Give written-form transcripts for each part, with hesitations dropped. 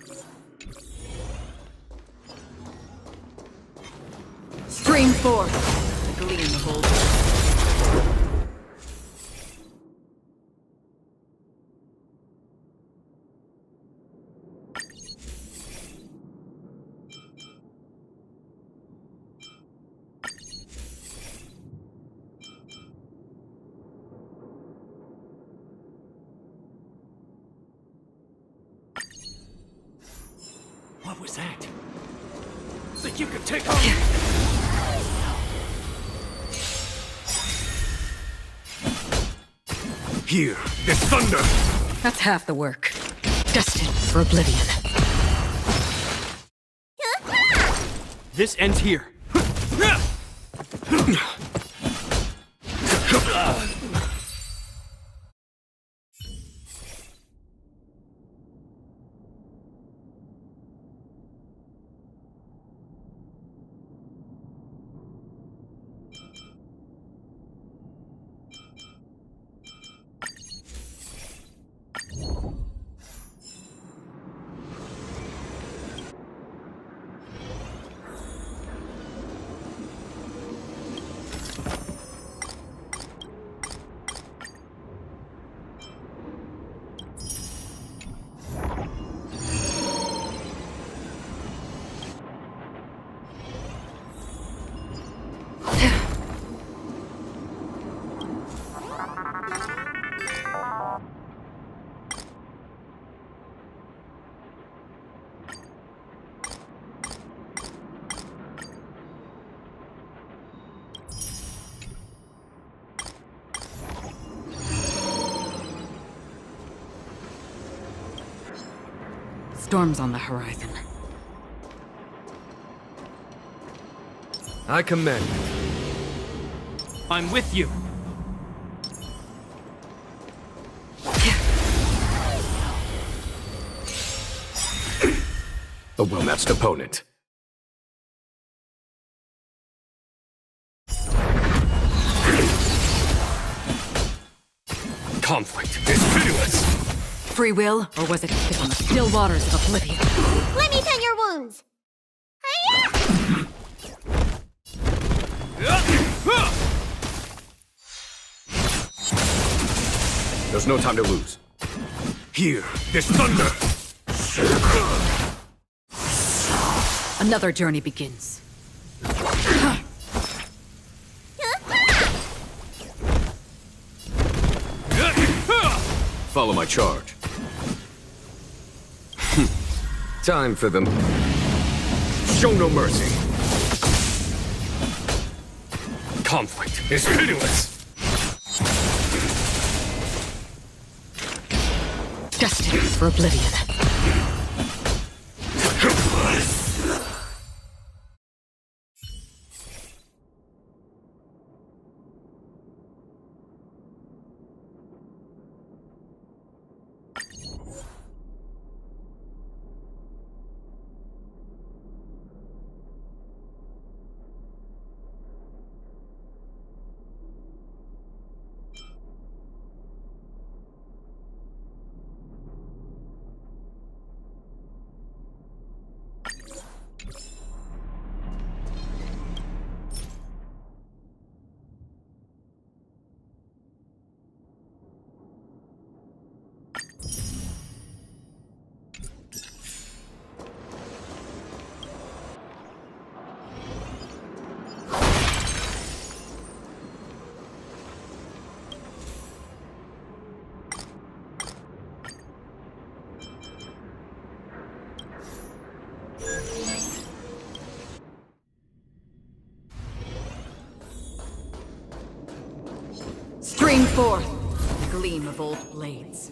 Stream forth, gleam the whole. What was that? Think you could take on? Here, this thunder! That's half the work. Destined for oblivion. This ends here. Storm's on the horizon. I commend. I'm with you. A well-matched opponent. Conflict is pitiless. Free will, or was it fit on the still waters of oblivion? Let me tend your wounds! There's no time to lose. Here, this thunder! Another journey begins. Follow my charge. Time for them. Show no mercy. Conflict is pitiless. Destined for oblivion. Stream forth, the gleam of old blades.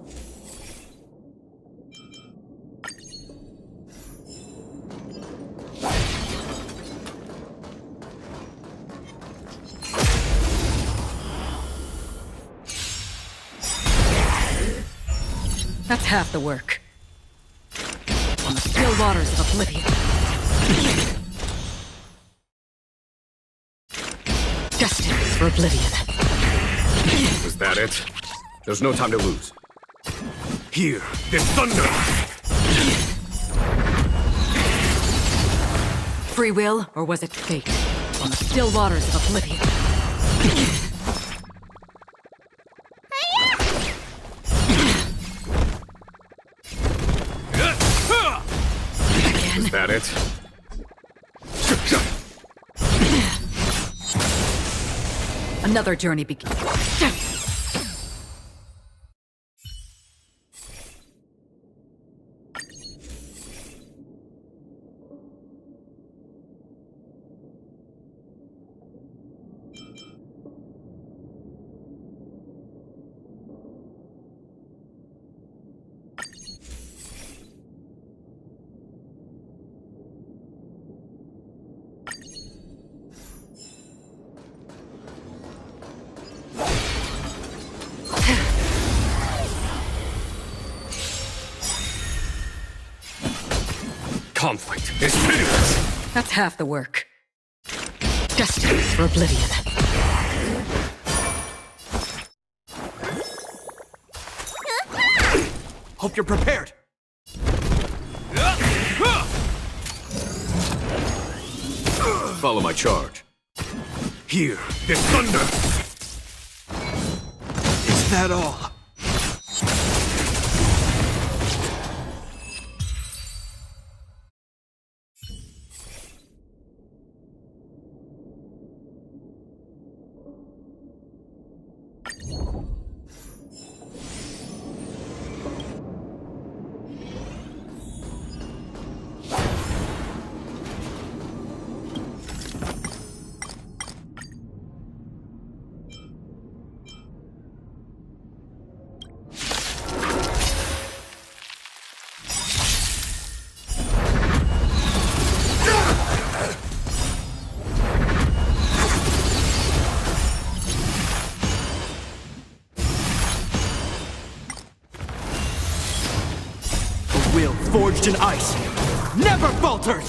That's half the work. On the still waters of oblivion. Destined for oblivion. Is that it? There's no time to lose. Here, this thunder! free will, or was it fate? On the still waters of oblivion. Is that it? Another journey begins. Conflict is pitiless! That's half the work. Destined for oblivion. Hope you're prepared! Follow my charge. Here, this thunder! Is that all? Will forged in ice never falters!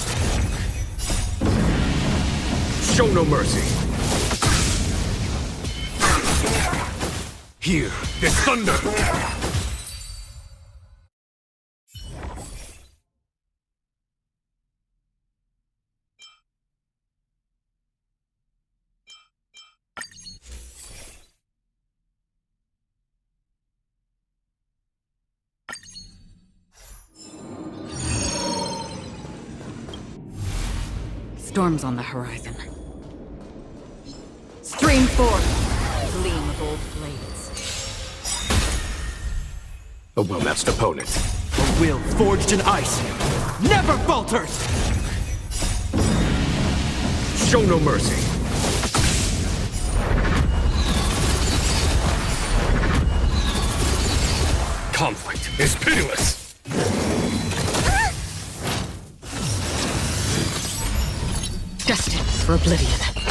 Show no mercy. Here, this thunder! Storms on the horizon. Stream forth! Gleam of old blades. A well-matched opponent. A will forged in ice never falters! Show no mercy. Conflict is pitiless! Destined for oblivion.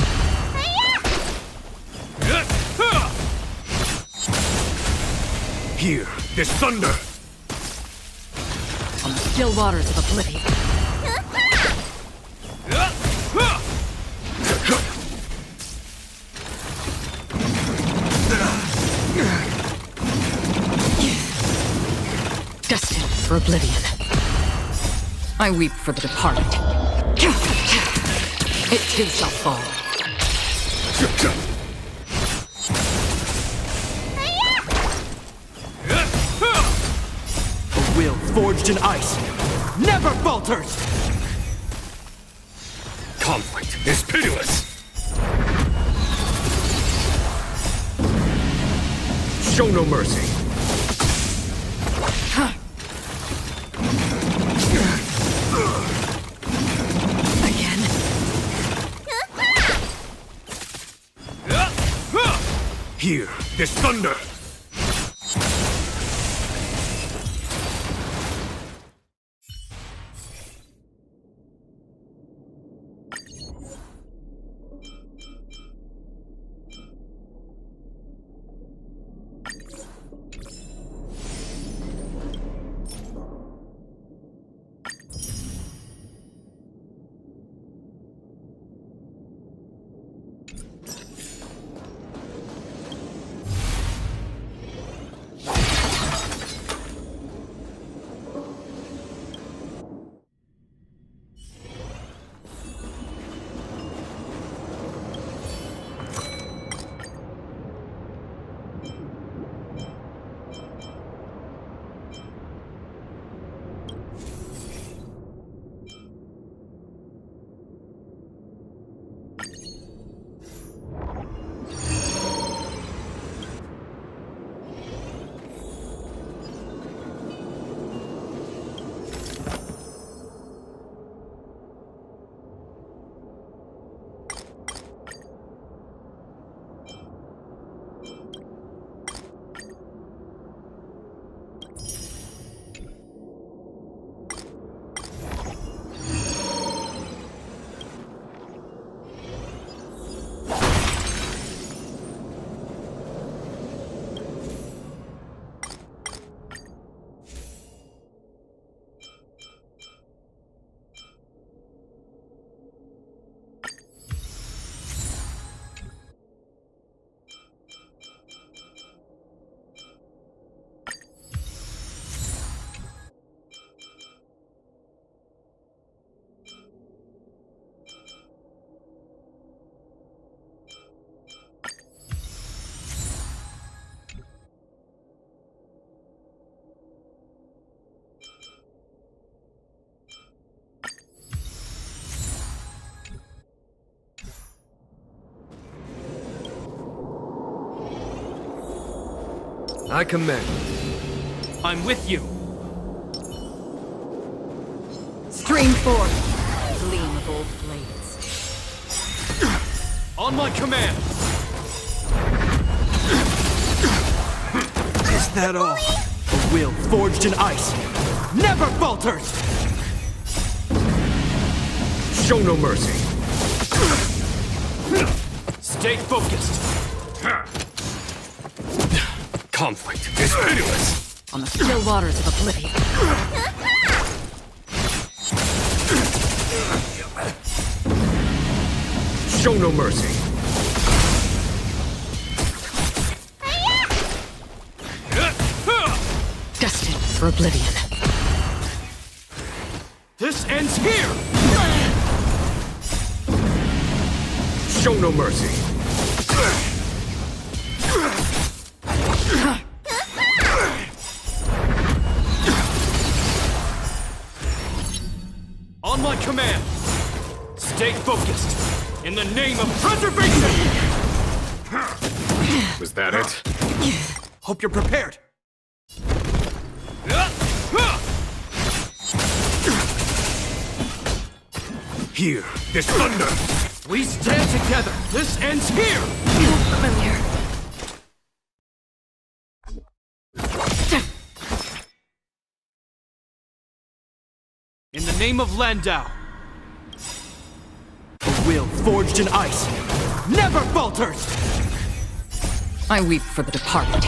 Here, this thunder! On the still waters of oblivion. Destined for oblivion. I weep for the departed. It too shall fall. A will forged in ice never falters! Conflict is pitiless! Show no mercy. Again. Here, this thunder! I command. I'm with you. Stream forth. Gleam of old blades. On my command. Is that all? A will forged in ice never falters. Show no mercy. Stay focused. Conflict is pitiless. On the still waters of oblivion. Show no mercy. Destined for oblivion. This ends here. Show no mercy. On my command. Stay focused. In the name of preservation. Was that it? Hope you're prepared. Here, this thunder. We stand together. This ends here. Familiar. In the name of Landau. A will forged in ice never falters. I weep for the departed.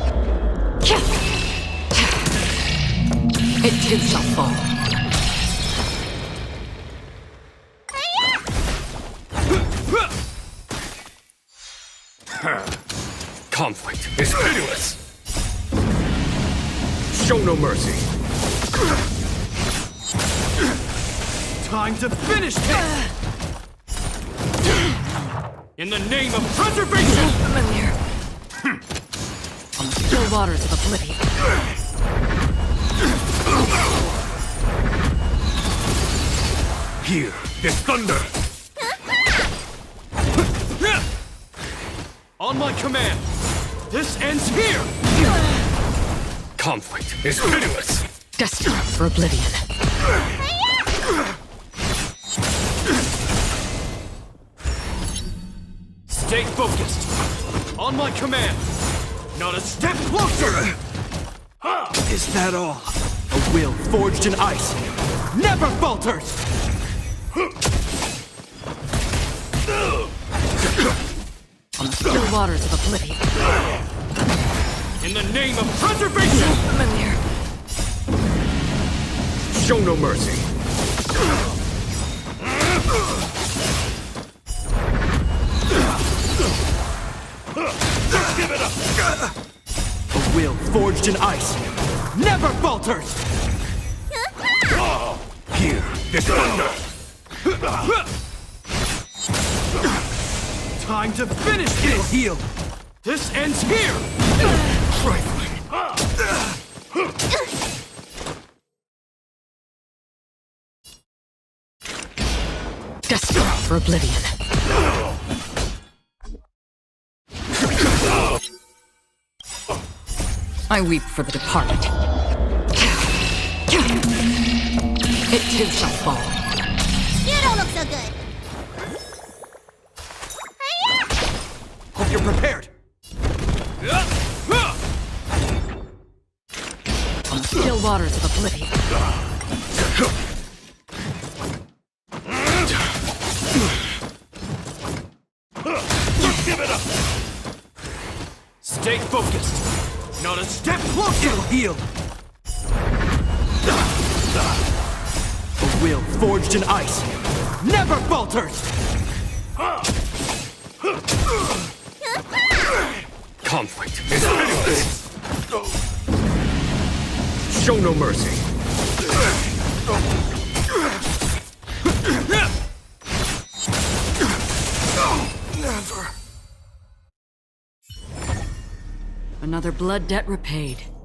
It too shall fall. Conflict is pitiless. Show no mercy. Time to finish this. In the name of preservation. Familiar. On the still waters of oblivion. Here, this thunder. On my command. This ends here. Conflict is pitiless. Destined for oblivion. Stay focused. On my command. Not a step closer. Is that all? A will forged in ice never falters. On the still waters of oblivion. In the name of preservation. Familiar. Show no mercy. Give it up. A will forged in ice never falters. Here, this thunder. Time to finish this. Heal. This ends here. Destined for oblivion. I weep for the departed. It too shall fall. You don't look so good. Hope you're prepared. On the still waters of oblivion. Give it up. Stay focused. Not a step closer. It'll heal. A will forged in ice never falters. Conflict is pitiless. Show no mercy. Never. Another blood debt repaid.